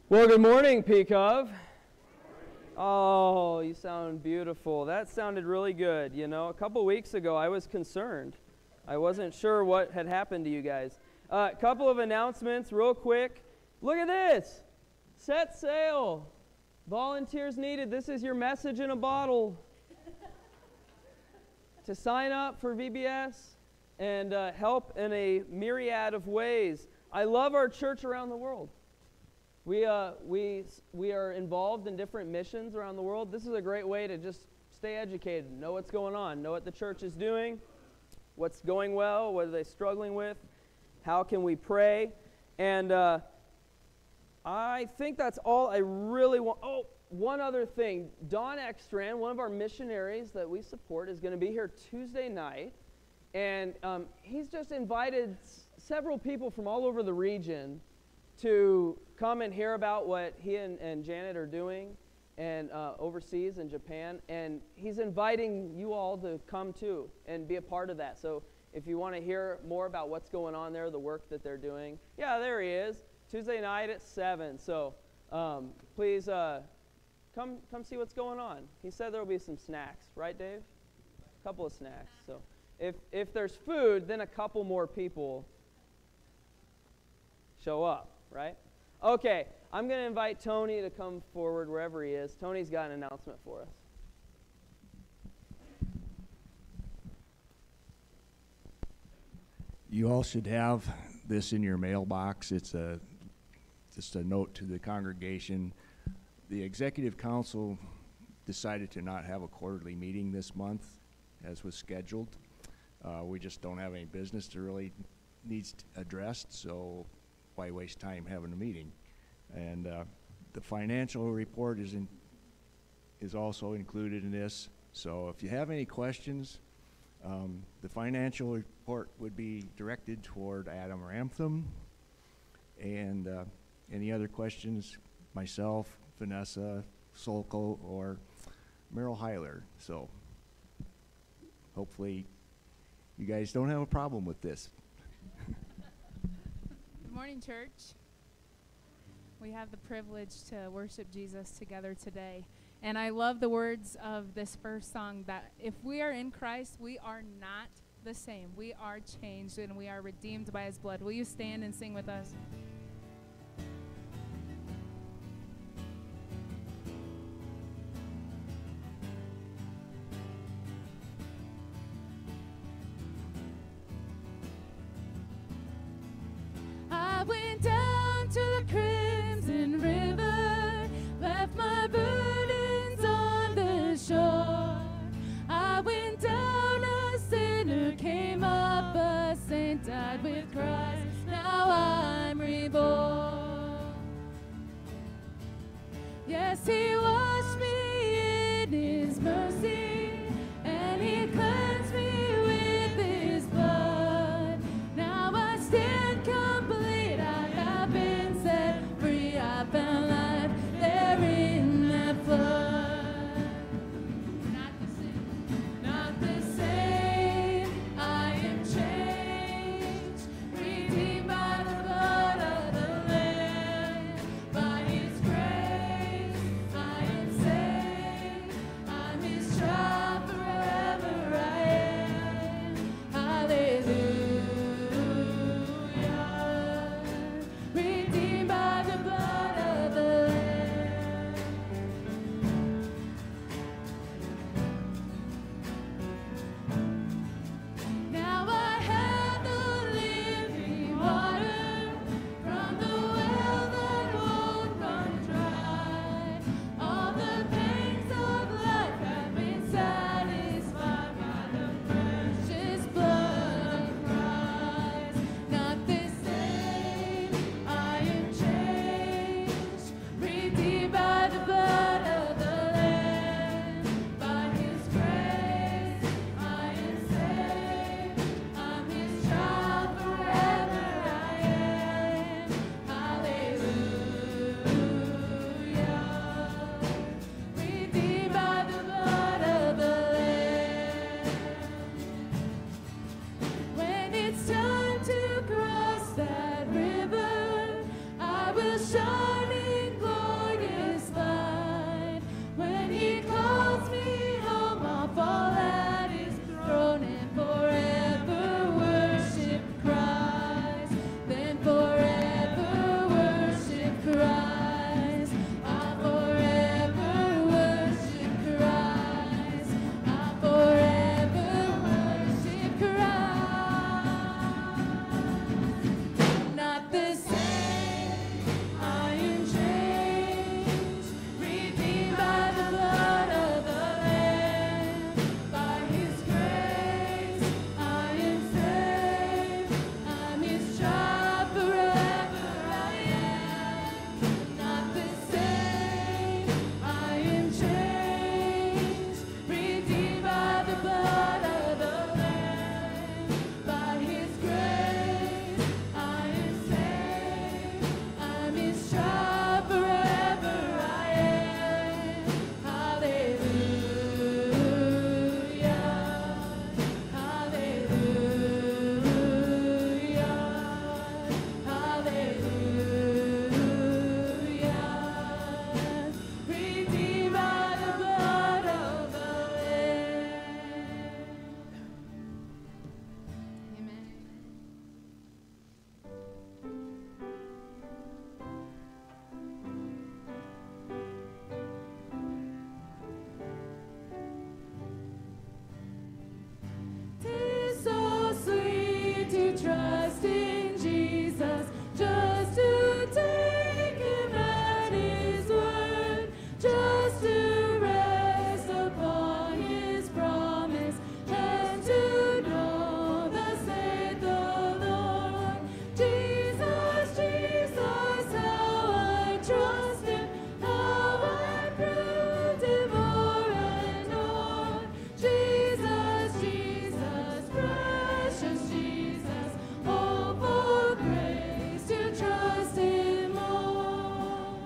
Well, good morning, Peakov. Oh, you sound beautiful. That sounded really good. You know, a couple weeks ago, I was concerned. I wasn't sure what had happened to you guys. A couple of announcements real quick. Look at this. Set sail. Volunteers needed. This is your message in a bottle. To sign up for VBS and help in a myriad of ways. I love our church around the world. We are involved in different missions around the world. This is a great way to just stay educated, know what's going on, know what the church is doing, what's going well, what are they struggling with, how can we pray. And I think that's all I really want. Oh, one other thing. Don Ekstrand, one of our missionaries that we support, is going to be here Tuesday night. And he's just invited several people from all over the region to come and hear about what he and Janet are doing and overseas in Japan. And he's inviting you all to come too and be a part of that. So if you want to hear more about what's going on there, the work that they're doing, yeah, there he is, Tuesday night at 7. So please come see what's going on. He said there will be some snacks, right, Dave? A couple of snacks. So if there's food, then a couple more people show up, right? Okay, I'm going to invite Tony to come forward wherever he is. Tony's got an announcement for us. You all should have this in your mailbox. It's just a note to the congregation. The Executive Council decided to not have a quarterly meeting this month, as was scheduled. We just don't have any business that really needs addressed, so why waste time having a meeting? And the financial report is also included in this. So if you have any questions, the financial report would be directed toward Adam Ramtham. And any other questions, myself, Vanessa Solko, or Merrill Heiler. So hopefully you guys don't have a problem with this. Good morning, church. We have the privilege to worship Jesus together today. And I love the words of this first song, that if we are in Christ, we are not the same. We are changed and we are redeemed by his blood. Will you stand and sing with us? I went down to the crimson river, left my burdens on the shore. I went down a sinner, came up a saint, died with Christ, now I'm reborn. Yes, he washed me in his mercy, and he cleansed me with his blood. Now I stand complete, I have been set free, I found life there in that flood. Not the same, I am changed, redeemed by the blood of the Lamb. By his grace, I am saved, I'm his child, forever I am. Hallelujah. Redeemed by the blood of the Lamb. Now I have the living water from the well that won't run dry. All the pains of life have been satisfied by the precious blood of Christ. Not the same, I am changed, redeemed by the blood of the Lamb. By his grace, I am saved, I'm his child, forever I am. Hallelujah. Redeemed by the blood of the Lamb. When it's time to cross that river, I will shine in Redeemed by the blood of the Lamb. Amen. Tis so sweet to trust in Jesus, just to take him at his word, just to rest upon his promise, and to know thus saith the Lord. Jesus, Jesus, how I trust him, how I proved him o'er and o'er. Jesus, Jesus, precious Jesus, oh, for grace to trust him more.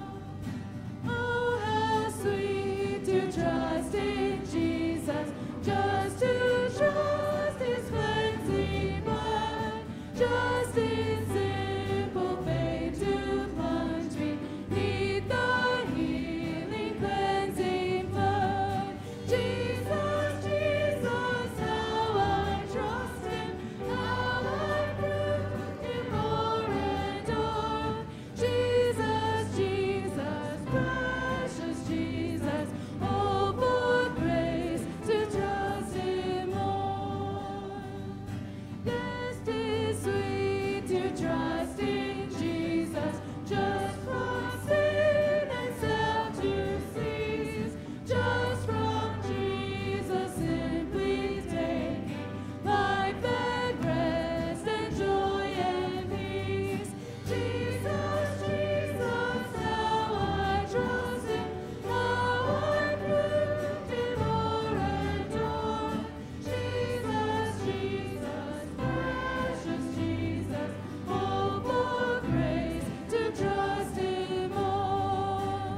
Oh, how sweet to trust in Jesus, just to trust his cleansing blood, just in simple faith to plunge me 'neath the healing cleansing flood. Jesus, Jesus, how I trust him, how I proved him o'er and o'er. Jesus, Jesus, precious Jesus, oh, for grace to trust him more. Yes, 'tis sweet to trust in Jesus, just from sin and self to cease, just from Jesus simply taking life and rest and joy and peace. Jesus, Jesus, how I trust him, how I proved him o'er and o'er. Jesus, Jesus, precious Jesus, oh, for grace to trust him more.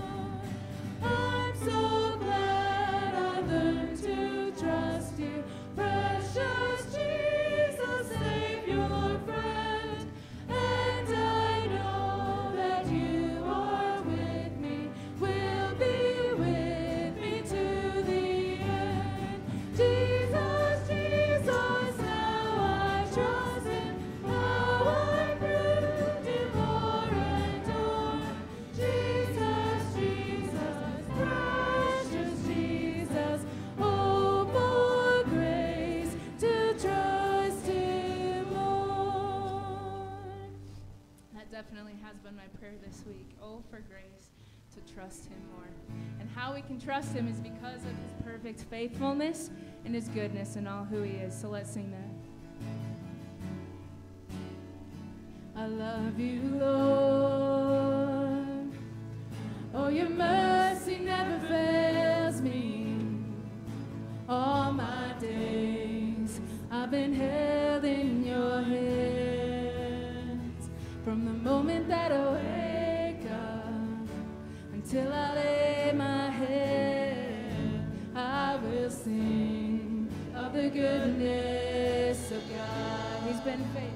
I'm so glad I learned to trust you, precious Jesus, Savior, friend. And I know that you are with me, will be with me to the end. Jesus, Jesus, how I trust him, how I proved him o'er and o'er. Jesus, Jesus, precious Jesus, oh, for grace to trust him more. That definitely has been my prayer this week. Oh, for grace to trust him more. And how we can trust him is because of his perfect faithfulness and his goodness and all who he is. So let's sing that. I love you, Lord. Oh, your mercy never fails me. All my days I've been held in your hands. From the moment that I wake up until I lay my head, I will sing of the goodness of God. He's been faithful.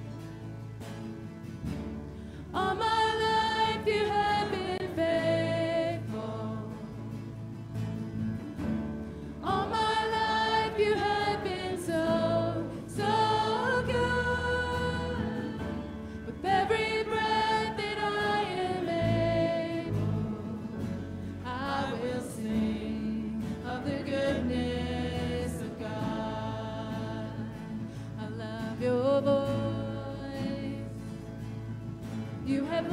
All my life you have been faithful. All my life you have been so, so good. With every breath that I am able, I will sing of the goodness of God. I love your voice. You have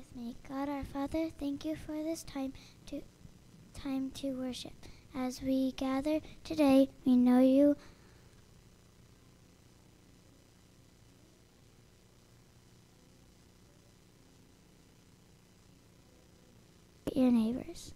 with me. God our Father, thank you for this time to worship. As we gather today, we know you your neighbors.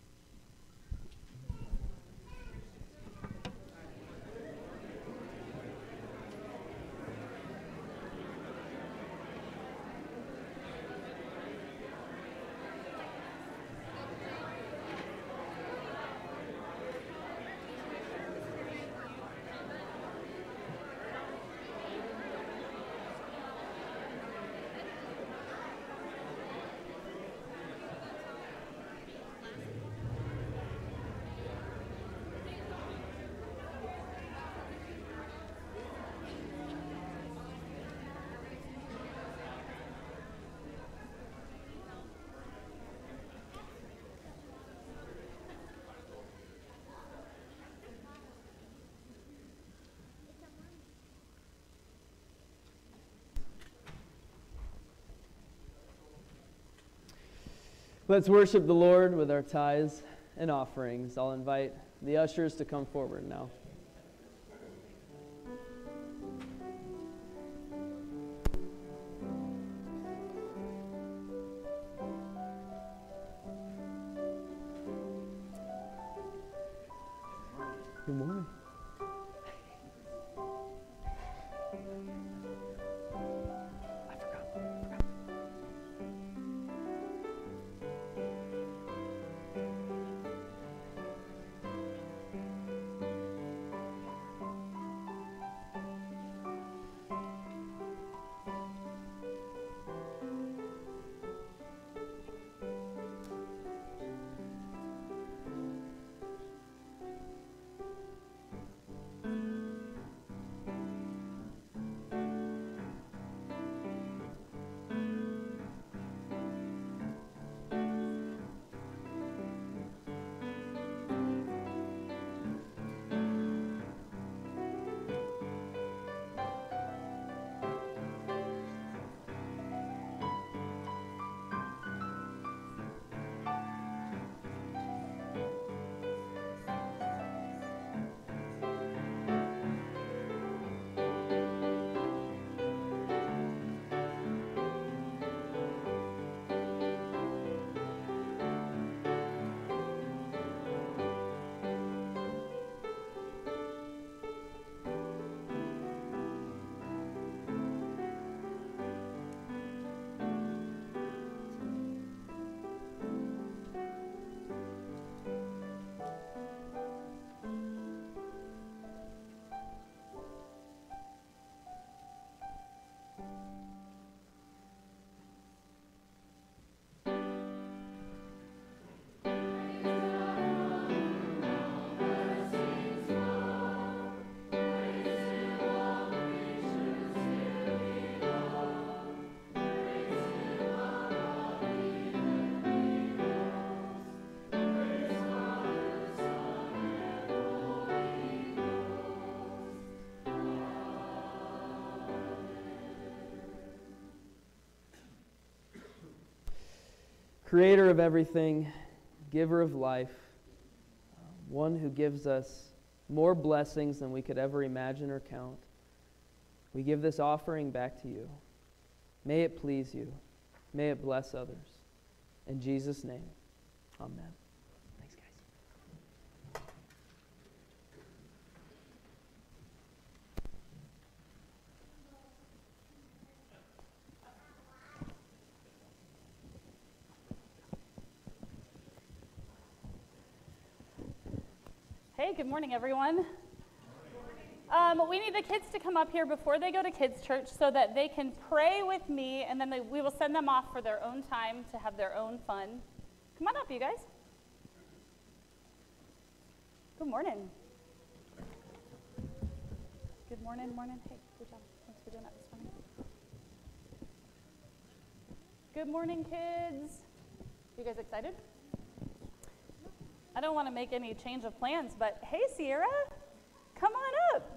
Let's worship the Lord with our tithes and offerings. I'll invite the ushers to come forward now. Good morning. Creator of everything, giver of life, one who gives us more blessings than we could ever imagine or count. We give this offering back to you. May it please you. May it bless others. In Jesus' name, amen. Thanks, guys. Hey, good morning, everyone. We need the kids to come up here before they go to kids' church so that they can pray with me, and then we will send them off for their own time to have their own fun. Come on up, you guys. Good morning. Good morning, morning. Hey, good job. Thanks for doing that this morning. Good morning, kids. You guys excited? I don't want to make any change of plans, but hey, Sierra, come on up.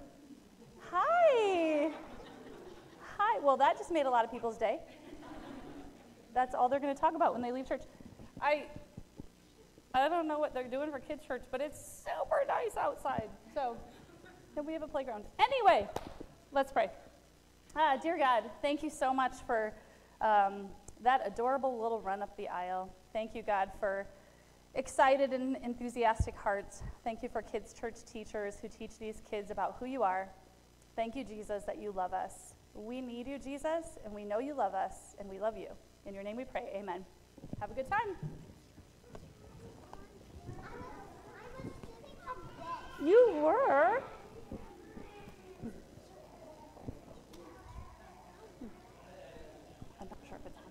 Hi. Hi. Well, that just made a lot of people's day. that's all they're going to talk about when they leave church. I don't know what they're doing for kids' church, but it's super nice outside. So, and we have a playground. Anyway, let's pray. Dear God, thank you so much for that adorable little run up the aisle. Thank you, God, for excited and enthusiastic hearts. Thank you for kids' church teachers who teach these kids about who you are. Thank you, Jesus, that you love us. We need you, Jesus, and we know you love us, and we love you. In your name we pray, amen. Have a good time. You were? I'm not sure if it's on.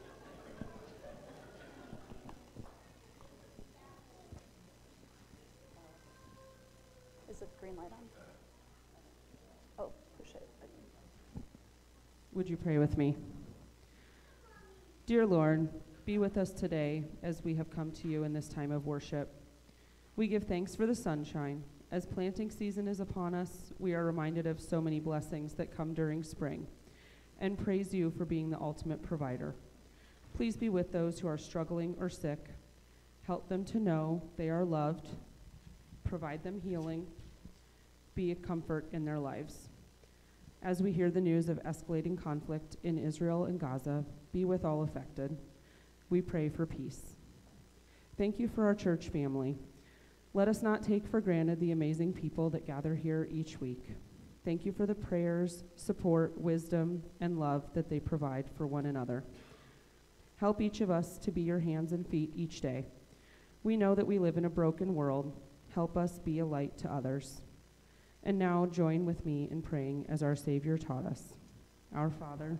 Is the green light on? Oh, push it. Would you pray with me? Dear Lord, be with us today as we have come to you in this time of worship. We give thanks for the sunshine. As planting season is upon us, we are reminded of so many blessings that come during spring, and praise you for being the ultimate provider. Please be with those who are struggling or sick. Help them to know they are loved. Provide them healing. Be a comfort in their lives. As we hear the news of escalating conflict in Israel and Gaza, be with all affected. We pray for peace. Thank you for our church family. Let us not take for granted the amazing people that gather here each week. Thank you for the prayers, support, wisdom, and love that they provide for one another. Help each of us to be your hands and feet each day. We know that we live in a broken world. Help us be a light to others. And now join with me in praying as our Savior taught us. Our Father,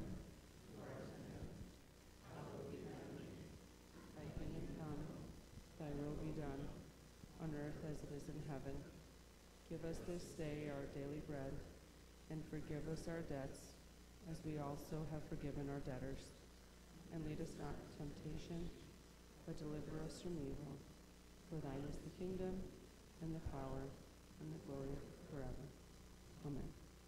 thy kingdom come, thy will be done, on earth as it is in heaven. Give us this day our daily bread, and forgive us our debts, as we also have forgiven our debtors. And lead us not into temptation, but deliver us from evil. For thine is the kingdom, and the power, and the glory forever. Amen.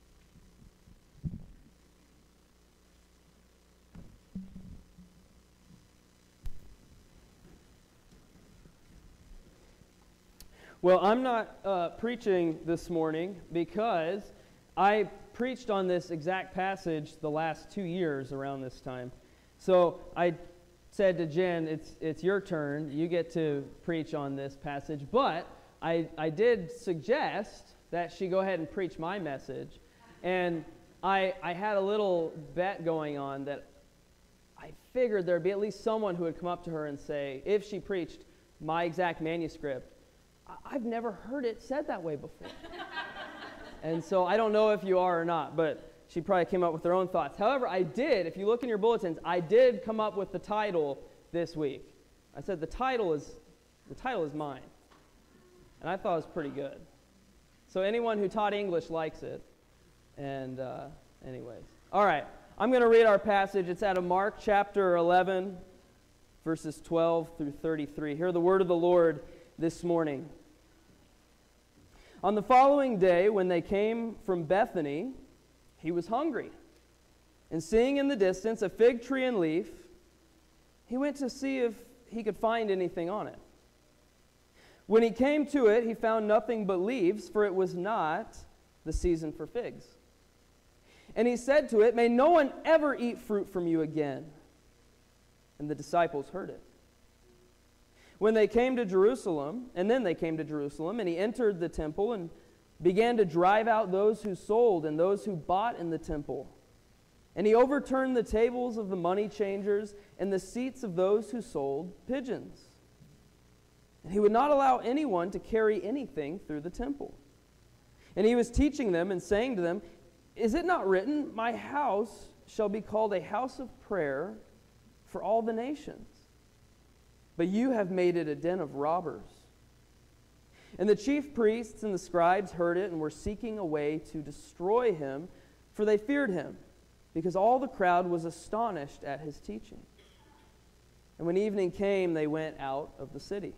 Well, I'm not preaching this morning because I preached on this exact passage the last 2 years around this time. So I said to Jen, it's your turn. You get to preach on this passage. But I did suggest that she go ahead and preach my message. And I had a little bet going on that I figured there'd be at least someone who would come up to her and say, if she preached my exact manuscript, I've never heard it said that way before. And so I don't know if you are or not, but she probably came up with her own thoughts. However, I did, if you look in your bulletins, I did come up with the title this week. I said the title is mine. And I thought it was pretty good. So anyone who taught English likes it. And anyways. All right, I'm going to read our passage. It's out of Mark chapter 11, verses 12 through 33. Hear the word of the Lord this morning. On the following day, when they came from Bethany, he was hungry. And seeing in the distance a fig tree and leaf, he went to see if he could find anything on it. When he came to it, he found nothing but leaves, for it was not the season for figs. And he said to it, "May no one ever eat fruit from you again." And the disciples heard it. When they came to Jerusalem, and he entered the temple and began to drive out those who sold and those who bought in the temple. And he overturned the tables of the money changers and the seats of those who sold pigeons. And he would not allow anyone to carry anything through the temple. And he was teaching them and saying to them, "Is it not written, 'My house shall be called a house of prayer for all the nations'? But you have made it a den of robbers." And the chief priests and the scribes heard it and were seeking a way to destroy him, for they feared him, because all the crowd was astonished at his teaching. And when evening came, they went out of the city.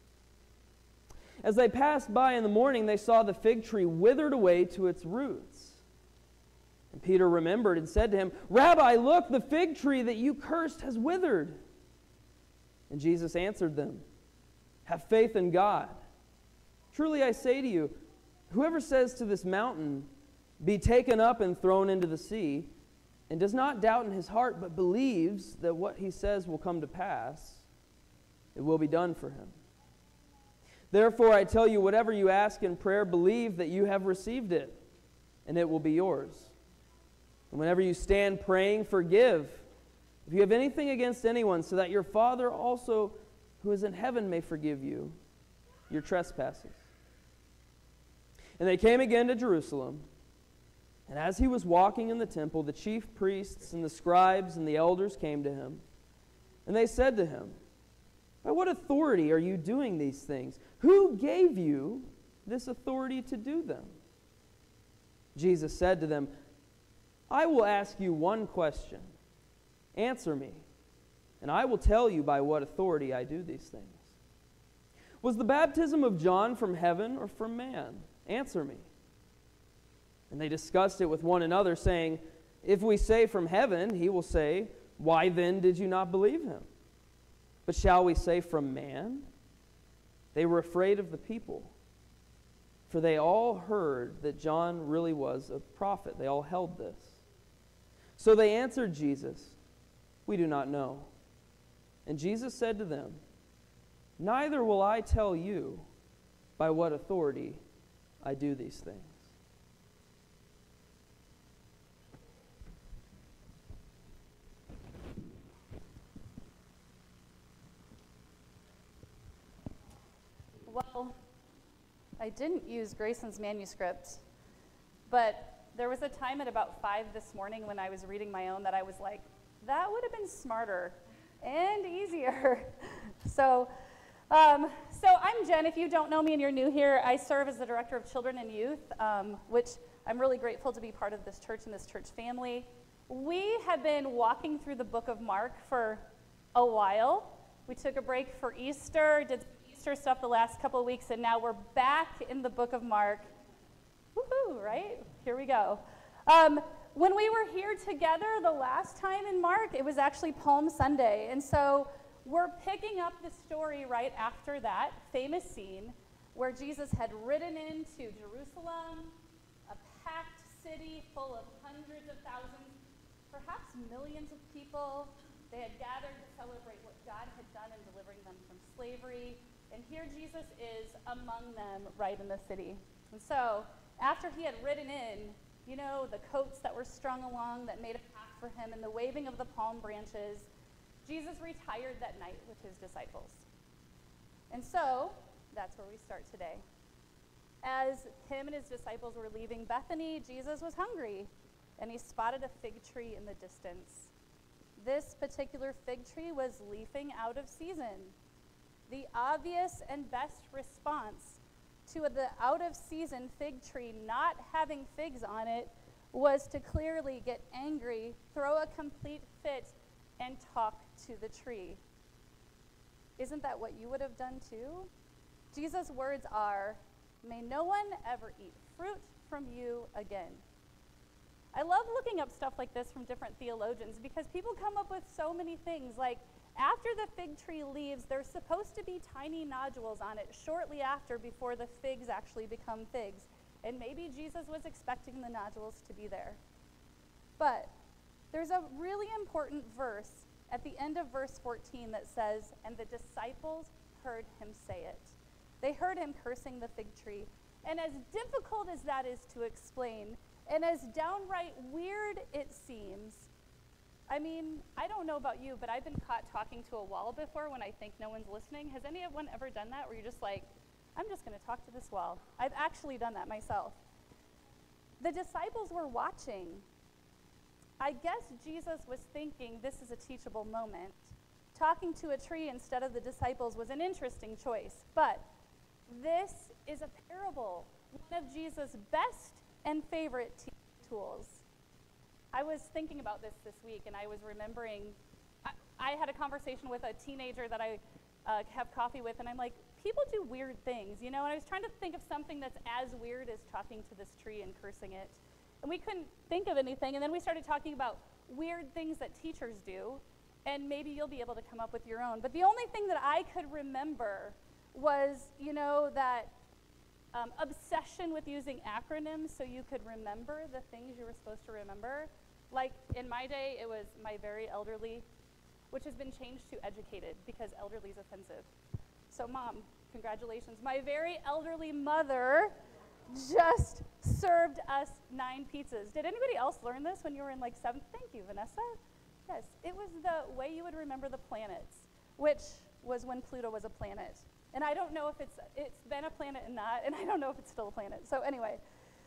As they passed by in the morning, they saw the fig tree withered away to its roots. And Peter remembered and said to him, Rabbi, look, the fig tree that you cursed has withered. And Jesus answered them, have faith in God. Truly I say to you, whoever says to this mountain, be taken up and thrown into the sea, and does not doubt in his heart, but believes that what he says will come to pass, it will be done for him. Therefore I tell you, whatever you ask in prayer, believe that you have received it, and it will be yours. And whenever you stand praying, forgive if you have anything against anyone, so that your Father also who is in heaven may forgive you your trespasses. And they came again to Jerusalem. And as he was walking in the temple, the chief priests and the scribes and the elders came to him. And they said to him, by what authority are you doing these things? Who gave you this authority to do them? Jesus said to them, I will ask you one question. Answer me, and I will tell you by what authority I do these things. Was the baptism of John from heaven or from man? Answer me. And they discussed it with one another, saying, if we say from heaven, he will say, why then did you not believe him? But shall we say from man? They were afraid of the people, for they all heard that John really was a prophet. They all held this. So they answered Jesus, we do not know. And Jesus said to them, neither will I tell you by what authority I do these things. Well, I didn't use Grayson's manuscript, but there was a time at about 5 this morning when I was reading my own that I was like, that would have been smarter and easier. So I'm Jen. If you don't know me and you're new here, I serve as the Director of Children and Youth, which I'm really grateful to be part of this church and this church family. We have been walking through the book of Mark for a while. We took a break for Easter, did some Easter stuff the last couple of weeks, and now we're back in the book of Mark. Woohoo, right? Here we go. When we were here together the last time in Mark, it was actually Palm Sunday. And so we're picking up the story right after that famous scene where Jesus had ridden into Jerusalem, a packed city full of hundreds of thousands, perhaps millions of people. They had gathered to celebrate what God had done in delivering them from slavery. And here Jesus is among them right in the city. And so after he had ridden in, you know, the coats that were strung along that made a path for him and the waving of the palm branches, Jesus retired that night with his disciples. And so that's where we start today. As him and his disciples were leaving Bethany, Jesus was hungry, and he spotted a fig tree in the distance. This particular fig tree was leafing out of season. The obvious and best response to the out-of-season fig tree not having figs on it was to clearly get angry, throw a complete fit, and talk to the tree. Isn't that what you would have done too? Jesus' words are, may no one ever eat fruit from you again. I love looking up stuff like this from different theologians because people come up with so many things like, after the fig tree leaves, there's supposed to be tiny nodules on it shortly after before the figs actually become figs. And maybe Jesus was expecting the nodules to be there. But there's a really important verse at the end of verse 14 that says, and the disciples heard him say it. They heard him cursing the fig tree. And as difficult as that is to explain, and as downright weird it seems, I mean, I don't know about you, but I've been caught talking to a wall before when I think no one's listening. Has anyone ever done that where you're just like, I'm just going to talk to this wall? I've actually done that myself. The disciples were watching. I guess Jesus was thinking this is a teachable moment. Talking to a tree instead of the disciples was an interesting choice, but this is a parable, one of Jesus' best and favorite teaching tools. I was thinking about this week, and I was remembering, I had a conversation with a teenager that I have coffee with, and I'm like, people do weird things, you know, and I was trying to think of something that's as weird as talking to this tree and cursing it. And we couldn't think of anything. And then we started talking about weird things that teachers do. And maybe you'll be able to come up with your own. But the only thing that I could remember was, that obsession with using acronyms so you could remember the things you were supposed to remember. Like in my day, it was my very elderly, which has been changed to educated because elderly is offensive. So Mom, congratulations. My very elderly mother just served us 9 pizzas. Did anybody else learn this when you were in like 7th? Thank you, Vanessa. Yes, it was the way you would remember the planets, which was when Pluto was a planet. And I don't know if it's been a planet and not, and I don't know if it's still a planet. So anyway,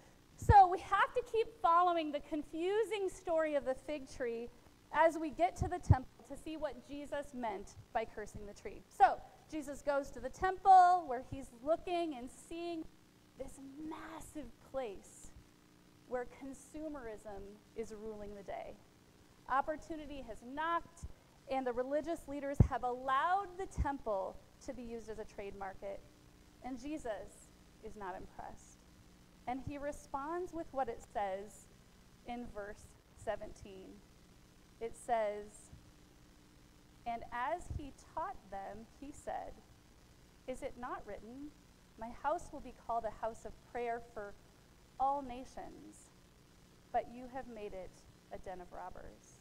so we have to keep following the confusing story of the fig tree as we get to the temple to see what Jesus meant by cursing the tree. So Jesus goes to the temple where he's looking and seeing this massive place where consumerism is ruling the day. Opportunity has knocked, and the religious leaders have allowed the temple to be used as a trade market. And Jesus is not impressed. And he responds with what it says in verse 17. It says, "And as he taught them, he said, 'Is it not written, my house will be called a house of prayer for all nations, but you have made it a den of robbers.'"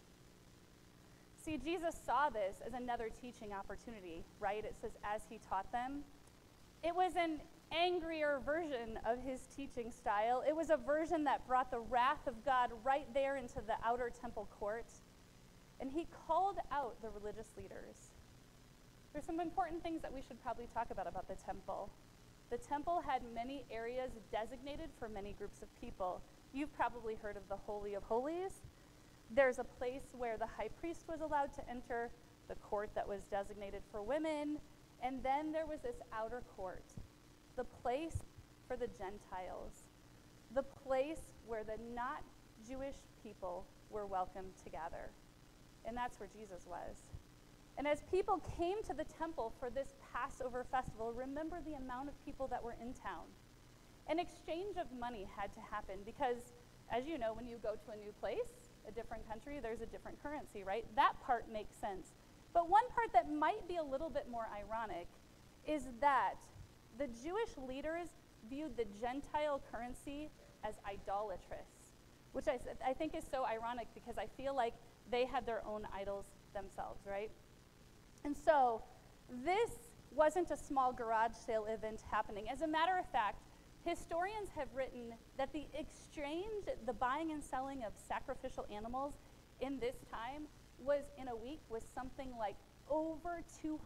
See, Jesus saw this as another teaching opportunity, right? It says, as he taught them. It was an angrier version of his teaching style. It was a version that brought the wrath of God right there into the outer temple court. And he called out the religious leaders. There's some important things that we should probably talk about the temple. The temple had many areas designated for many groups of people. You've probably heard of the Holy of Holies. There's a place where the high priest was allowed to enter, the court that was designated for women, and then there was this outer court, the place for the Gentiles, the place where the not Jewish people were welcome to gather. And that's where Jesus was. And as people came to the temple for this Passover festival, remember the amount of people that were in town. An exchange of money had to happen because, as you know, when you go to a new place, a different country, there's a different currency, right? That part makes sense. But one part that might be a little bit more ironic is that the Jewish leaders viewed the Gentile currency as idolatrous, which I think is so ironic because I feel like they had their own idols themselves, right? And so this wasn't a small garage sale event happening. As a matter of fact, historians have written that the exchange, the buying and selling of sacrificial animals in this time in a week was something like over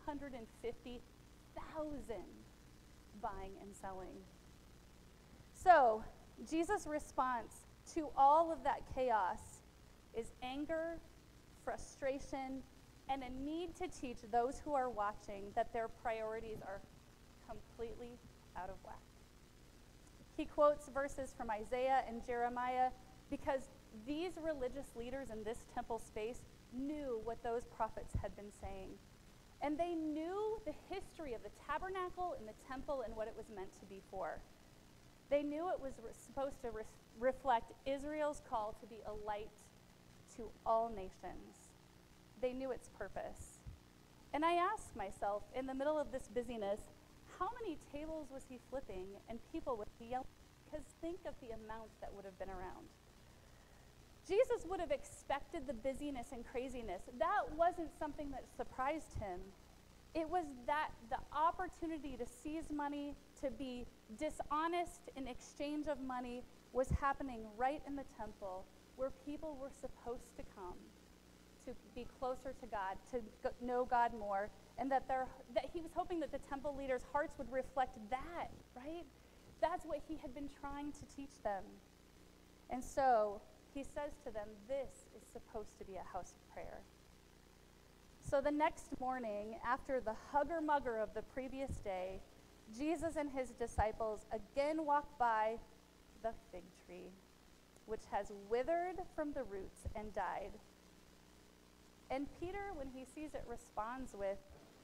250,000 buying and selling. So Jesus' response to all of that chaos is anger, frustration, and a need to teach those who are watching that their priorities are completely out of whack. He quotes verses from Isaiah and Jeremiah because these religious leaders in this temple space knew what those prophets had been saying. And they knew the history of the tabernacle and the temple and what it was meant to be for. They knew it was supposed to reflect Israel's call to be a light to all nations. They knew its purpose. And I asked myself, in the middle of this busyness, how many tables was he flipping and people would be yelling? Because think of the amount that would have been around. Jesus would have expected the busyness and craziness. That wasn't something that surprised him. It was that the opportunity to seize money, to be dishonest in exchange of money, was happening right in the temple where people were supposed to come to be closer to God, to know God more, and that he was hoping that the temple leaders' hearts would reflect that, right? That's what he had been trying to teach them. And so he says to them, this is supposed to be a house of prayer. So the next morning, after the hugger-mugger of the previous day, Jesus and his disciples again walk by the fig tree, which has withered from the roots and died. And Peter, when he sees it, responds with,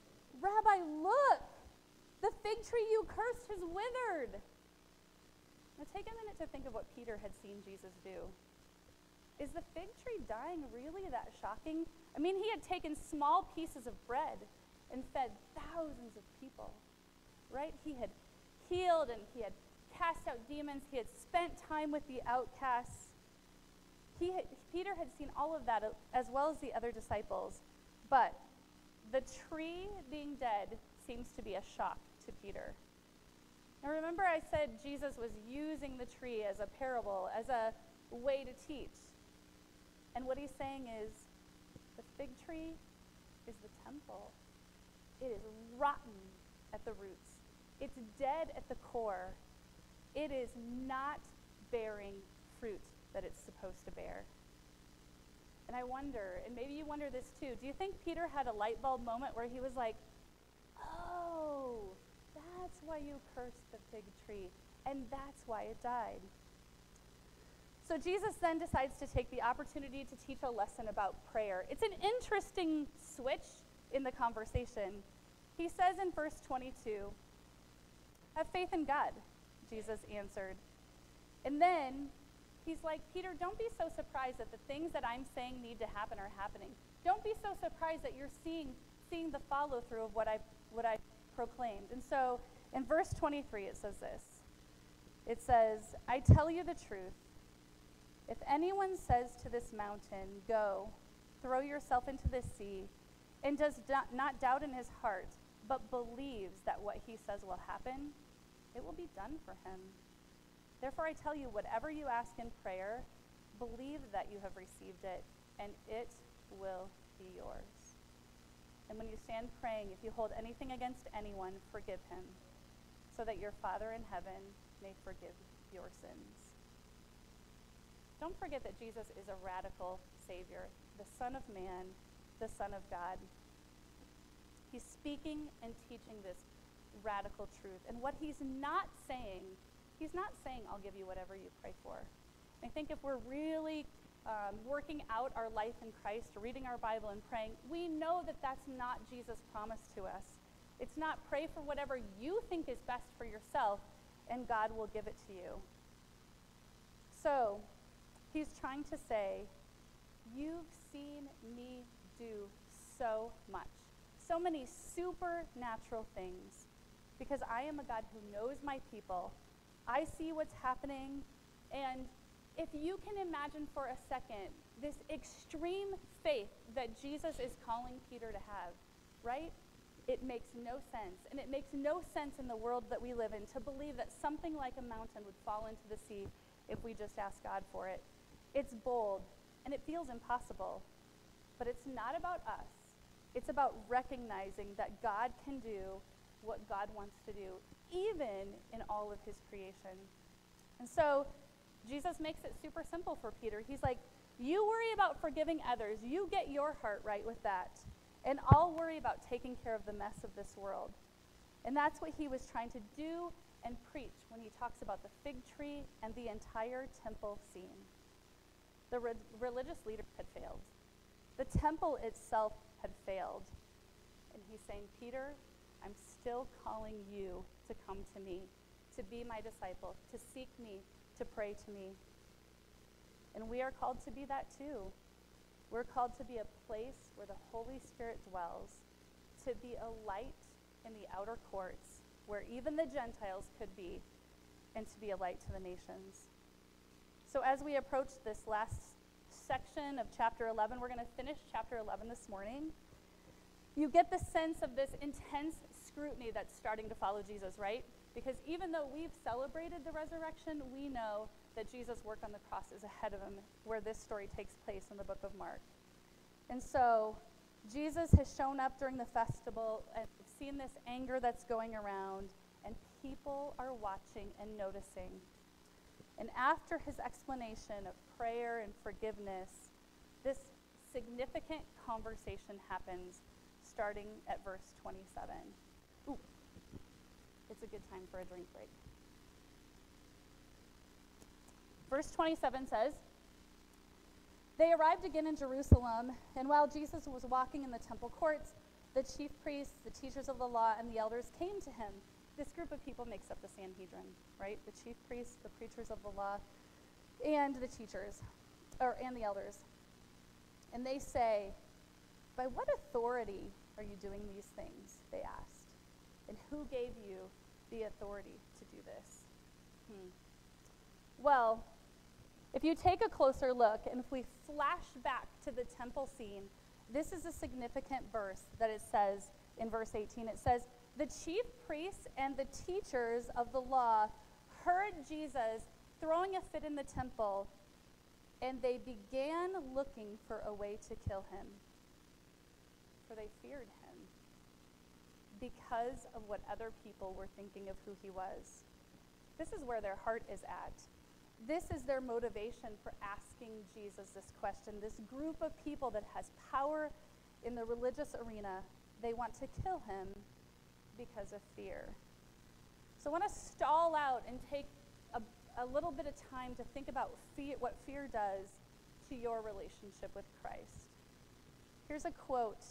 "Rabbi, look! The fig tree you cursed has withered." Now take a minute to think of what Peter had seen Jesus do. Is the fig tree dying really that shocking? I mean, he had taken small pieces of bread and fed thousands of people, right? He had healed and he had cast out demons. He had spent time with the outcasts. Peter had seen all of that as well as the other disciples. But the tree being dead seems to be a shock to Peter. Now remember I said Jesus was using the tree as a parable, as a way to teach. And what he's saying is, the fig tree is the temple. It is rotten at the roots. It's dead at the core. It is not bearing fruit that it's supposed to bear. And I wonder, and maybe you wonder this too, do you think Peter had a light bulb moment where he was like, oh, that's why you cursed the fig tree, and that's why it died? So Jesus then decides to take the opportunity to teach a lesson about prayer. It's an interesting switch in the conversation. He says in verse 22, have faith in God, Jesus answered. And then he's like, Peter, don't be so surprised that the things that I'm saying need to happen are happening. Don't be so surprised that you're seeing the follow through of what I proclaimed. And so in verse 23 it says this. It says, I tell you the truth. If anyone says to this mountain, go, throw yourself into the sea, and does not doubt in his heart, but believes that what he says will happen, it will be done for him. Therefore I tell you, whatever you ask in prayer, believe that you have received it, and it will be yours. And when you stand praying, if you hold anything against anyone, forgive him, so that your Father in heaven may forgive your sins. Don't forget that Jesus is a radical Savior, the Son of Man, the Son of God. He's speaking and teaching this radical truth. And what he's not saying, I'll give you whatever you pray for. I think if we're really working out our life in Christ, reading our Bible and praying, we know that that's not Jesus' promise to us. It's not pray for whatever you think is best for yourself, and God will give it to you. So, he's trying to say, you've seen me do so much, so many supernatural things, because I am a God who knows my people. I see what's happening, and if you can imagine for a second this extreme faith that Jesus is calling Peter to have, right? It makes no sense, and it makes no sense in the world that we live in to believe that something like a mountain would fall into the sea if we just ask God for it. It's bold, and it feels impossible, but it's not about us. It's about recognizing that God can do what God wants to do, even in all of his creation. And so Jesus makes it super simple for Peter. He's like, you worry about forgiving others. You get your heart right with that. And I'll worry about taking care of the mess of this world. And that's what he was trying to do and preach when he talks about the fig tree and the entire temple scene. The religious leaders had failed. The temple itself had failed. And he's saying, Peter, I'm still calling you to come to me, to be my disciple, to seek me, to pray to me. And we are called to be that too. We're called to be a place where the Holy Spirit dwells, to be a light in the outer courts where even the Gentiles could be, and to be a light to the nations. So as we approach this last section of chapter 11, we're going to finish chapter 11 this morning. You get the sense of this intense scrutiny that's starting to follow Jesus, right? Because even though we've celebrated the resurrection, we know that Jesus' work on the cross is ahead of him, where this story takes place in the book of Mark. And so Jesus has shown up during the festival, and we've seen this anger that's going around, and people are watching and noticing. And after his explanation of prayer and forgiveness, this significant conversation happens, starting at verse 27. Ooh, it's a good time for a drink break. Verse 27 says, they arrived again in Jerusalem, and while Jesus was walking in the temple courts, the chief priests, the teachers of the law, and the elders came to him. This group of people makes up the Sanhedrin, right? The chief priests, the preachers of the law, and the teachers, and the elders. And they say, "By what authority are you doing these things?" they asked. "And who gave you the authority to do this?" Well, if you take a closer look, and if we flash back to the temple scene, this is a significant verse that it says in verse 18. It says, "The chief priests and the teachers of the law heard Jesus throwing a fit in the temple, and they began looking for a way to kill him, for they feared him because of what other people were thinking of who he was." This is where their heart is at. This is their motivation for asking Jesus this question. This group of people that has power in the religious arena, they want to kill him because of fear. So I want to stall out and take a little bit of time to think about what fear does to your relationship with Christ. Here's a quote.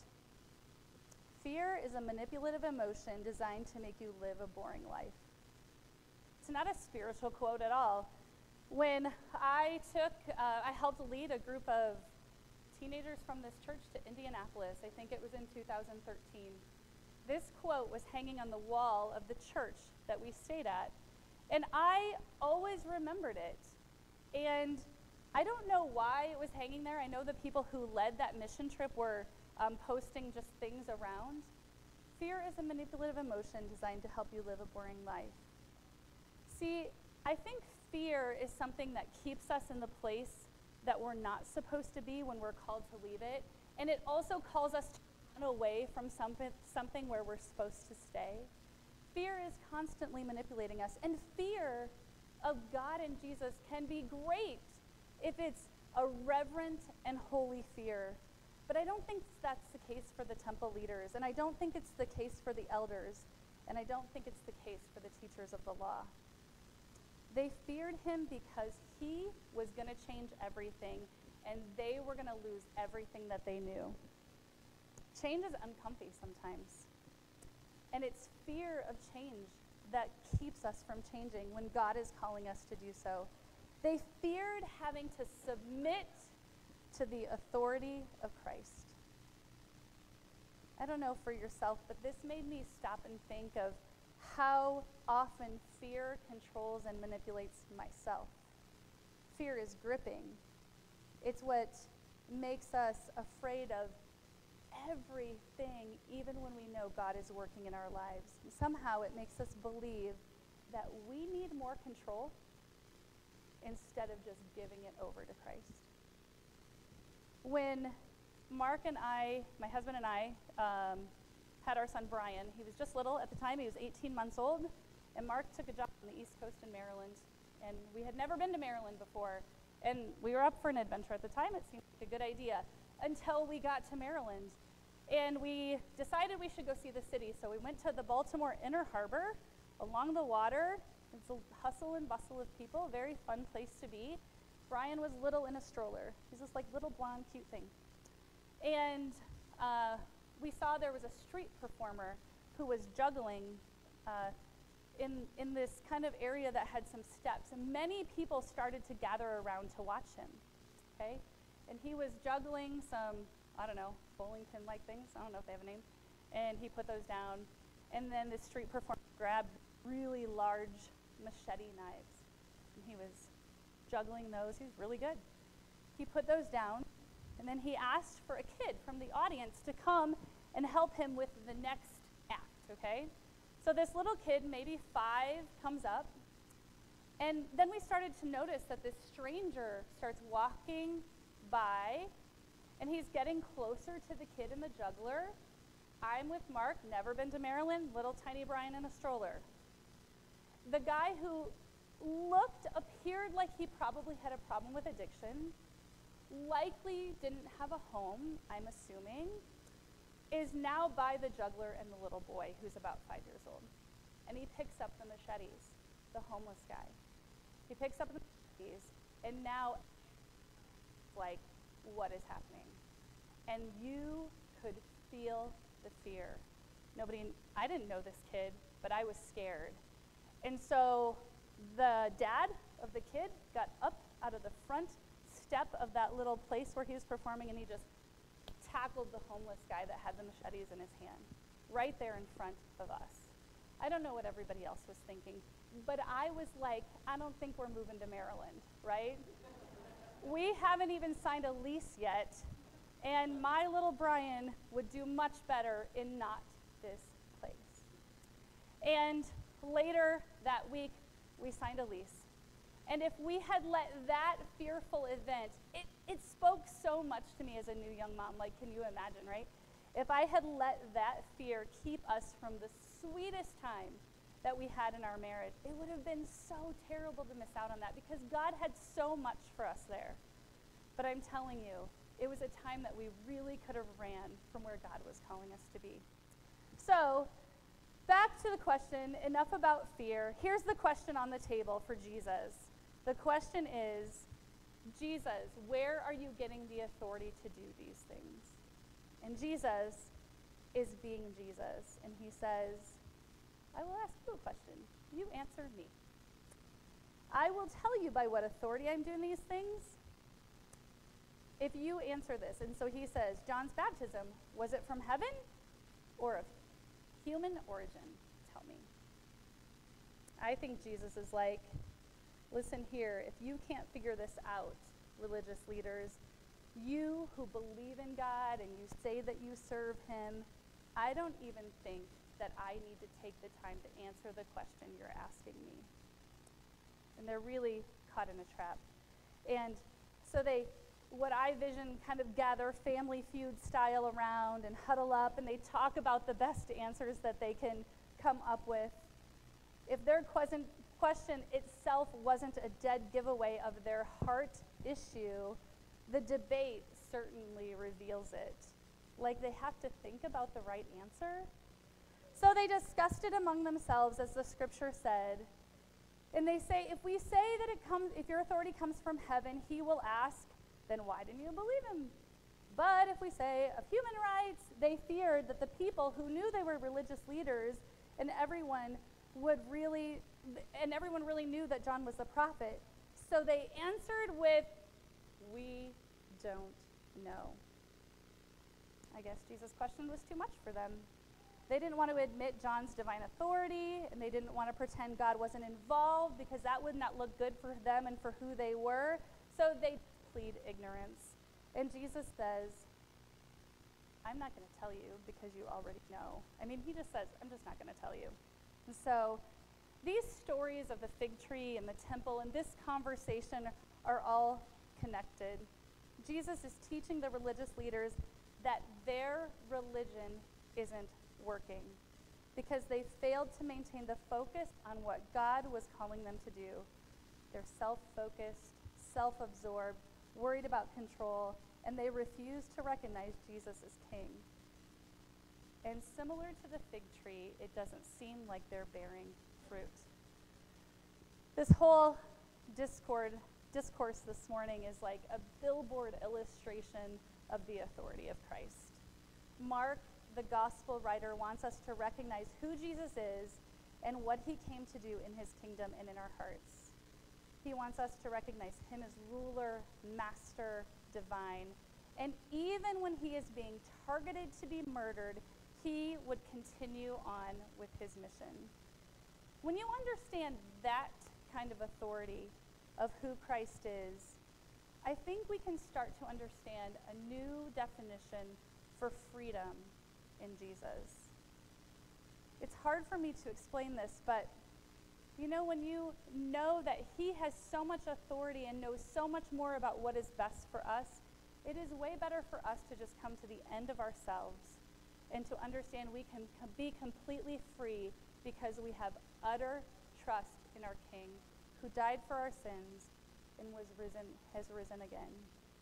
"Fear is a manipulative emotion designed to make you live a boring life." It's not a spiritual quote at all. When I helped lead a group of teenagers from this church to Indianapolis, I think it was in 2013. This quote was hanging on the wall of the church that we stayed at, and I always remembered it. And I don't know why it was hanging there. I know the people who led that mission trip were posting just things around. Fear is a manipulative emotion designed to help you live a boring life. See, I think fear is something that keeps us in the place that we're not supposed to be when we're called to leave it. And it also calls us to run away from something where we're supposed to stay. Fear is constantly manipulating us. And fear of God and Jesus can be great if it's a reverent and holy fear. But I don't think that's the case for the temple leaders. And I don't think it's the case for the elders. And I don't think it's the case for the teachers of the law. They feared him because he was going to change everything, and they were going to lose everything that they knew. Change is uncomfy sometimes, and it's fear of change that keeps us from changing when God is calling us to do so. They feared having to submit to the authority of Christ. I don't know for yourself, but this made me stop and think of how often fear controls and manipulates myself. Fear is gripping. It's what makes us afraid of everything, even when we know God is working in our lives. And somehow it makes us believe that we need more control instead of just giving it over to Christ. When Mark and I, my husband and I, had our son Brian. He was just little at the time. He was 18 months old, and Mark took a job on the East Coast in Maryland, and we had never been to Maryland before, and we were up for an adventure at the time. It seemed like a good idea until we got to Maryland, and we decided we should go see the city. So we went to the Baltimore Inner Harbor along the water. It's a hustle and bustle of people, very fun place to be. Brian was little in a stroller. He's this like little blonde cute thing, and we saw there was a street performer who was juggling in this kind of area that had some steps. And many people started to gather around to watch him, okay? And he was juggling some, I don't know, bowling pin-like things. I don't know if they have a name. And he put those down. And then the street performer grabbed really large machete knives. And he was juggling those. He was really good. He put those down. And then he asked for a kid from the audience to come and help him with the next act, okay? So this little kid, maybe 5, comes up. And then we started to notice that this stranger starts walking by, and he's getting closer to the kid and the juggler. I'm with Mark, never been to Maryland, little tiny Brian in a stroller. The guy who appeared like he probably had a problem with addiction, likely didn't have a home, I'm assuming, is now by the juggler and the little boy who's about 5 years old. And he picks up the machetes, the homeless guy. He picks up the machetes, and now it's like, what is happening? And you could feel the fear. I didn't know this kid, but I was scared. And so the dad of the kid got up out of the front step of that little place where he was performing, and he just tackled the homeless guy that had the machetes in his hand, right there in front of us. I don't know what everybody else was thinking, but I was like, I don't think we're moving to Maryland, right? We haven't even signed a lease yet, and my little Brian would do much better in not this place. And later that week, we signed a lease. And if we had let that fearful event, it spoke so much to me as a new young mom. Like, can you imagine, right? If I had let that fear keep us from the sweetest time that we had in our marriage, it would have been so terrible to miss out on that, because God had so much for us there. But I'm telling you, it was a time that we really could have ran from where God was calling us to be. So, back to the question, enough about fear. Here's the question on the table for Jesus. The question is, Jesus, where are you getting the authority to do these things? And Jesus is being Jesus. And he says, I will ask you a question. You answer me. I will tell you by what authority I'm doing these things, if you answer this. And so he says, John's baptism, was it from heaven or of human origin? Tell me. I think Jesus is like, listen here, if you can't figure this out, religious leaders, you who believe in God and you say that you serve him, I don't even think that I need to take the time to answer the question you're asking me. And they're really caught in a trap. And so they, what I vision, kind of gather Family Feud style around and huddle up, and they talk about the best answers that they can come up with. If their question itself wasn't a dead giveaway of their heart issue, the debate certainly reveals it. Like, they have to think about the right answer. So they discussed it among themselves, as the scripture said. And they say, if we say that if your authority comes from heaven, he will ask, then why didn't you believe him? But if we say of human rights, they feared that the people who knew they were religious leaders and everyone really knew that John was the prophet. So they answered with, we don't know. I guess Jesus' question was too much for them. They didn't want to admit John's divine authority, and they didn't want to pretend God wasn't involved, because that would not look good for them and for who they were. So they plead ignorance. And Jesus says, I'm not going to tell you because you already know. I mean, he just says, I'm just not going to tell you. And so these stories of the fig tree and the temple and this conversation are all connected. Jesus is teaching the religious leaders that their religion isn't working because they failed to maintain the focus on what God was calling them to do. They're self-focused, self-absorbed, worried about control, and they refuse to recognize Jesus as king. And similar to the fig tree, it doesn't seem like they're bearing fruit. This whole discourse this morning is like a billboard illustration of the authority of Christ. Mark, the gospel writer, wants us to recognize who Jesus is and what he came to do in his kingdom and in our hearts. He wants us to recognize him as ruler, master, divine. And even when he is being targeted to be murdered, he would continue on with his mission. When you understand that kind of authority of who Christ is, I think we can start to understand a new definition for freedom in Jesus. It's hard for me to explain this, but you know, when you know that he has so much authority and knows so much more about what is best for us, it is way better for us to just come to the end of ourselves and to understand we can be completely free because we have utter trust in our King who died for our sins and has risen again.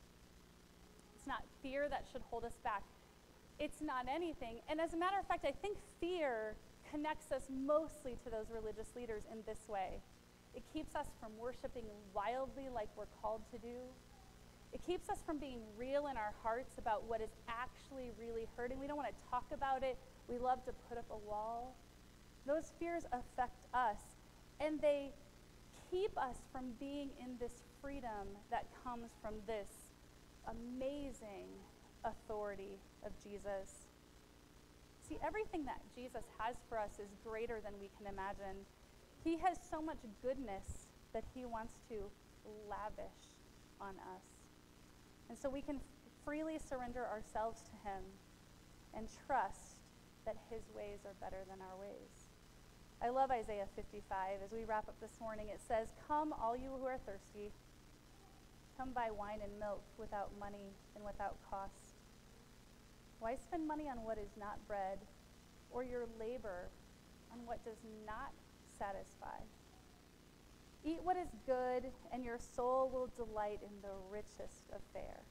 It's not fear that should hold us back. It's not anything. And as a matter of fact, I think fear connects us mostly to those religious leaders in this way. It keeps us from worshiping wildly like we're called to do. It keeps us from being real in our hearts about what is actually really hurting. We don't want to talk about it. We love to put up a wall. Those fears affect us, and they keep us from being in this freedom that comes from this amazing authority of Jesus. See, everything that Jesus has for us is greater than we can imagine. He has so much goodness that he wants to lavish on us. And so we can freely surrender ourselves to him and trust that his ways are better than our ways. I love Isaiah 55. As we wrap up this morning, it says, "Come, all you who are thirsty. Come buy wine and milk without money and without cost. Why spend money on what is not bread, or your labor on what does not satisfy? Eat what is good, and your soul will delight in the richest of fare."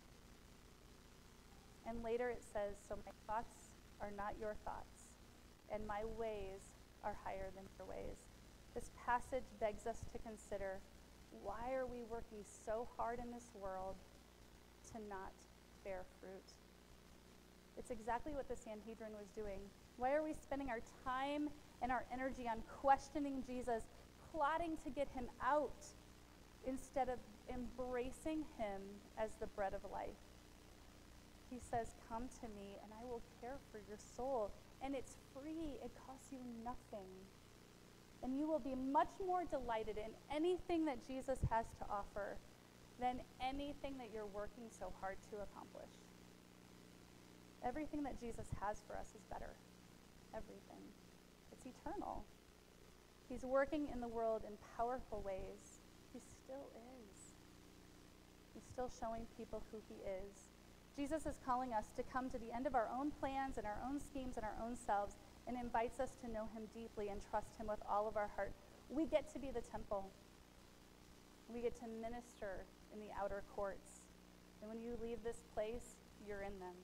And later it says, "So my thoughts are not your thoughts, and my ways are higher than your ways." This passage begs us to consider, why are we working so hard in this world to not bear fruit? It's exactly what the Sanhedrin was doing. Why are we spending our time and our energy on questioning Jesus, plotting to get him out, instead of embracing him as the bread of life? He says, "Come to me, and I will care for your soul." And it's free. It costs you nothing. And you will be much more delighted in anything that Jesus has to offer than anything that you're working so hard to accomplish. Everything that Jesus has for us is better. Everything. It's eternal. He's working in the world in powerful ways. He still is. He's still showing people who he is. Jesus is calling us to come to the end of our own plans and our own schemes and our own selves, and invites us to know him deeply and trust him with all of our heart. We get to be the temple. We get to minister in the outer courts. And when you leave this place, you're in them.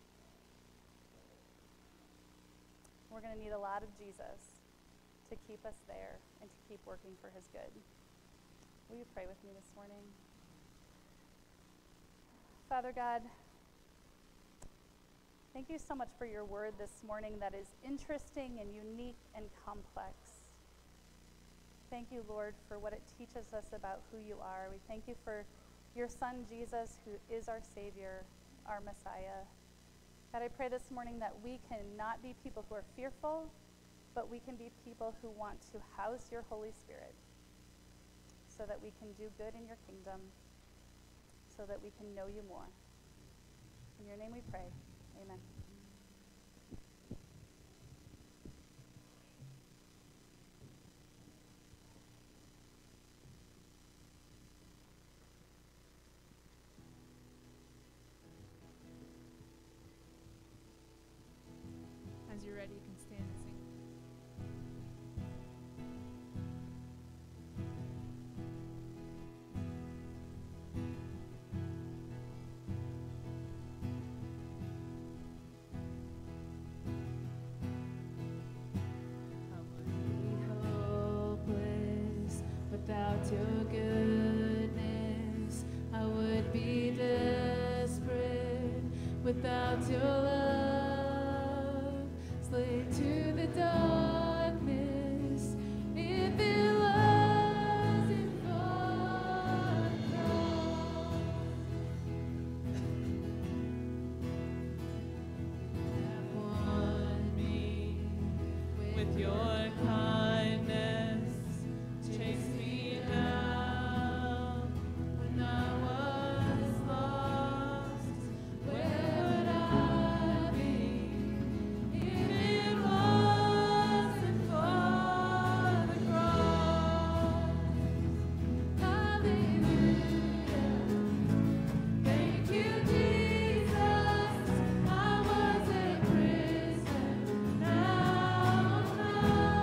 We're going to need a lot of Jesus to keep us there and to keep working for his good. Will you pray with me this morning? Father God, thank you so much for your word this morning that is interesting and unique and complex. Thank you, Lord, for what it teaches us about who you are. We thank you for your son, Jesus, who is our Savior, our Messiah. God, I pray this morning that we can not be people who are fearful, but we can be people who want to house your Holy Spirit so that we can do good in your kingdom, so that we can know you more. In your name we pray. Amen. As you're ready, you can stand and sing. Without your goodness, I would be desperate. Without your love, slave to the darkness. If it wasn't for the cross, have won me with your kindness. Chase me down when I was lost. Where would I be if it wasn't for the cross? Hallelujah. Thank you, Jesus. I was a prisoner, now I'm not.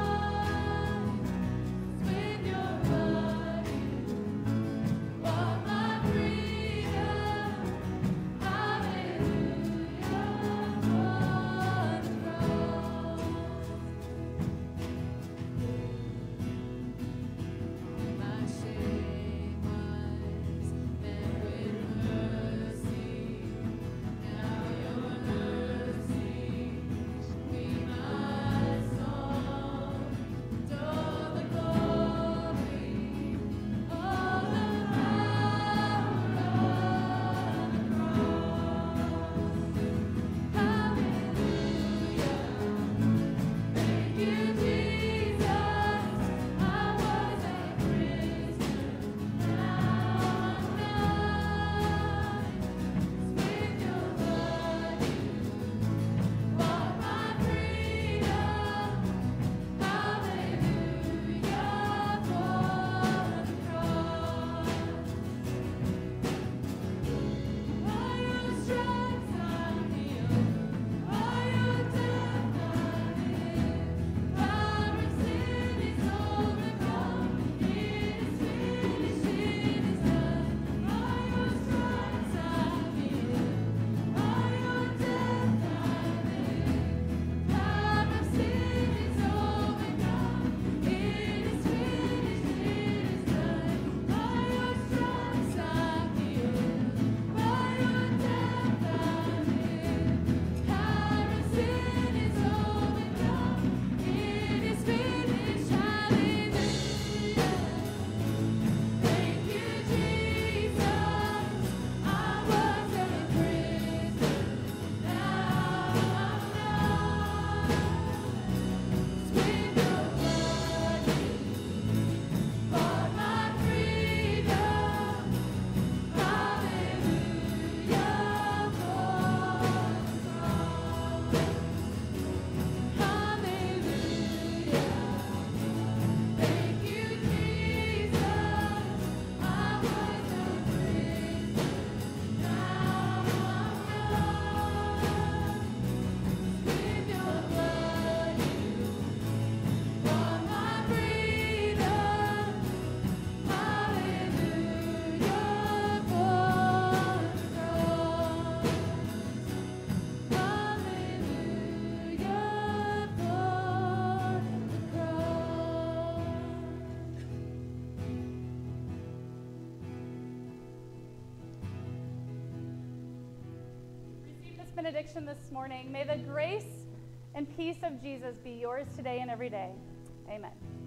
benediction this morning. May the grace and peace of Jesus be yours today and every day. Amen.